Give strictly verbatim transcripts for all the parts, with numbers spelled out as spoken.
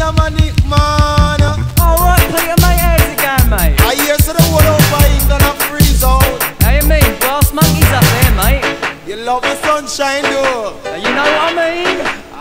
Dominique, man. Alright, Peter, mate, how's it going, mate? I hear so the whole over England a freeze out. How you mean? Brass monkeys up there, mate. You love the sunshine, though. Uh, You know what I mean?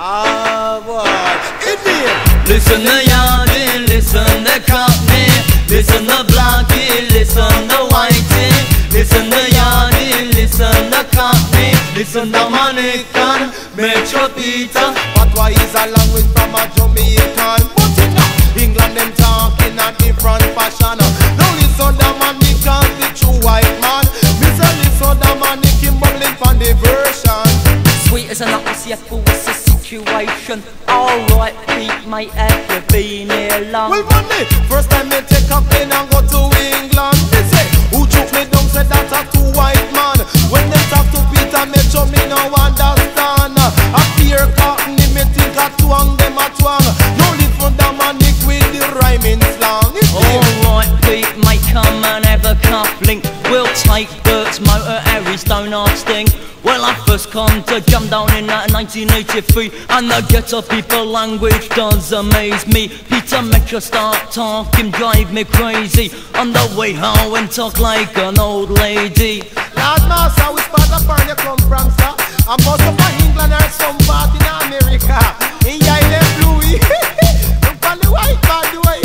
Ah, watch. Idiot. Listen to Yardie, listen to Cockney, listen to Blackie, listen to Whitey. Listen to Yardie, listen to Cockney, listen to Dominique and Metro Peter. But why is a language from a Jamaican? But in England them talking a different fashion. Now listen to Dominique and the true white man. Listen, listen to Dominique him bubbling from the version. Sweet as an apple, see, what's the situation? Alright, Pete, mate, have you been here long? Well, money, first time me take a plane and go to England. They say, who took me down, said that's a two white man. When they talk to Peter, me show me no understand. A fear Cockney, me think a twang, them a twang. No listen Dominique with the rhyming slang. Alright, Pete, mate, come and have a coupling. We'll take Bert's motor, Harry's Donut Sting. Well, I first come to jump down in that nineteen eighty-three, and the ghetto people language does amaze me. Peter makes you start talking, drive me crazy. On the way home and talk like an old lady. Lord Master, which part of Barney come from, sir? I'm most of England or some part in America. In Yardie Bluey. Look on the white man, do I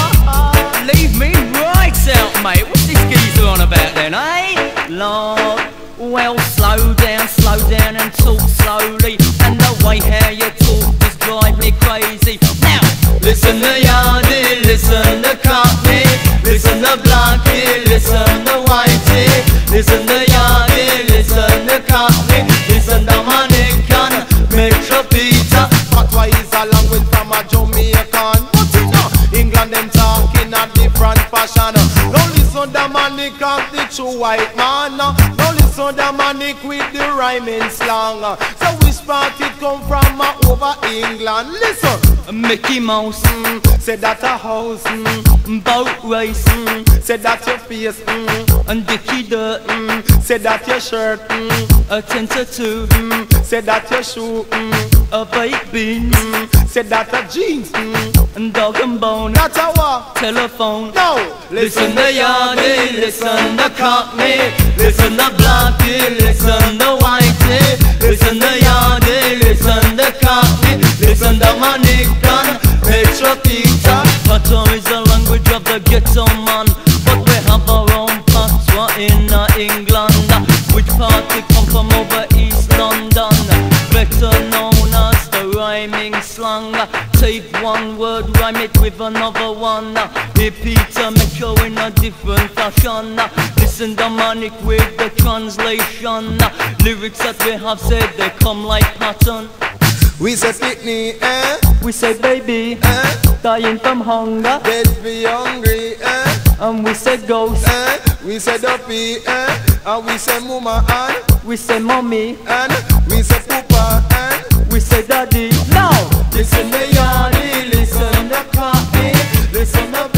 hear? Leave me right out, mate. What's this geezer on about then, eh? Lord, well, slow down, slow down and talk slowly. And the way how you talk just drive me crazy. Now, Listen to Yardie, listen to Cockney, listen to Blackie, listen to Whitey. Listen to Yardie, listen to Cockney, listen to Dominique and Metro Peter. But why is a language from a Jamaican? But in uh, England them talking a different fashion. Now listen Dominique and the true white man. Now listen Dominique with the rhyming slang. So which part it come from uh, over England? Listen. Mickey Mouse, Mm, say that a house, mm, boat race, mm, say that your face, mm, and Dickie Dirt, mm, say that your shirt, mm, a ten to two, mm, say that your shoe, mm, a baked beans, mm, say that a jeans, mm, and dog and bone, that a what? telephone. No, Listen to Yardie, listen to Cockney, listen to Blackie, listen to Whitey. Listen to Yardie, listen to Cockney, listen to Dominique and Metro Peter. Patois is the language of the ghetto man, but we have our own patois in uh, England, which part it come from over East London, better known as the rhyming slang. Take one word, rhyme it with another one. Here Peter make you in a different fashion. Listen Dominic with the translation. Lyrics that we have said, they come like pattern. we say picnic, eh? We say baby, Eh? dying from hunger. Let's be hungry, eh? And we say ghost, Eh? We say duppy, eh? And we say mama, and we say mommy, and we say papa, and we say daddy. Now, Listen to Yardie, listen to Cockney, listen to